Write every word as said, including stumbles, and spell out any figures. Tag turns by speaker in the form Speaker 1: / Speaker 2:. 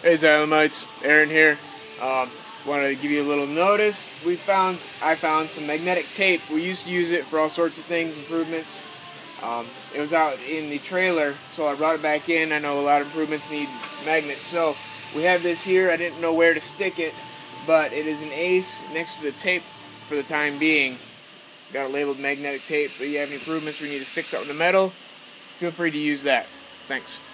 Speaker 1: Hey Xylemites, Aaron here. Um, wanted to give you a little notice. We found, I found some magnetic tape. We used to use it for all sorts of things, improvements. Um, it was out in the trailer, so I brought it back in. I know a lot of improvements need magnets, so we have this here. I didn't know where to stick it, but it is an ace next to the tape for the time being. Got it labeled magnetic tape, but if you have any improvements or you need to stick something to metal, feel free to use that. Thanks.